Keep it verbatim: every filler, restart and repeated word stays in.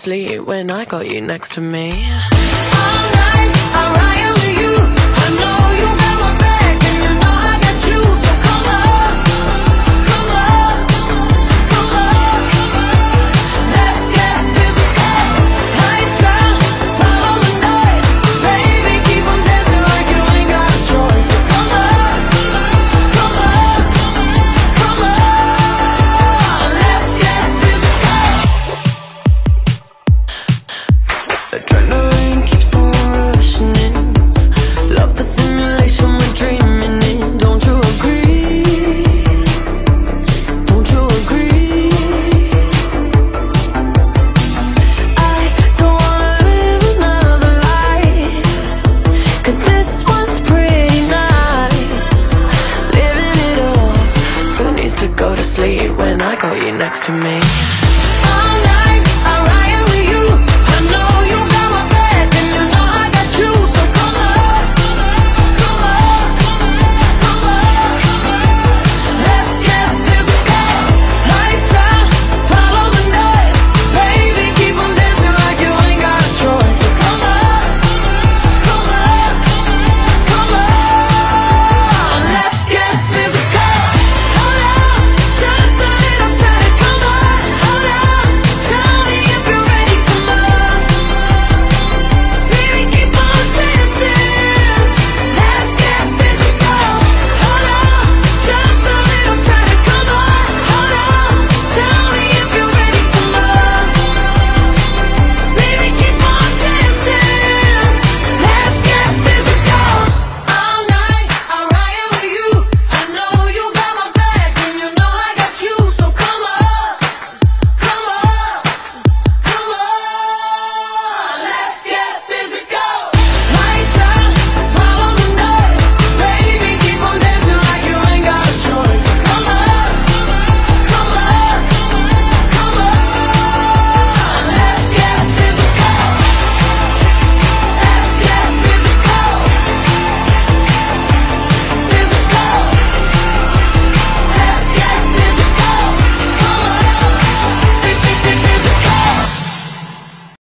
sleep when I got you next to me. All night, I'm riding with you. I know you got my back, and you know I got you. So come on, come on, come on. Let's get physical. Lights out, follow the noise. Baby, keep on dancing like you ain't got a choice. So come on, come on, come on. Let's get physical. Adrenaline keeps on rushing in. Love the simulation we're dreaming in. Don't you agree? Don't you agree? I don't wanna live another life, 'cause this one's pretty nice. Living it up. Who needs to go to sleep when I got you next to me?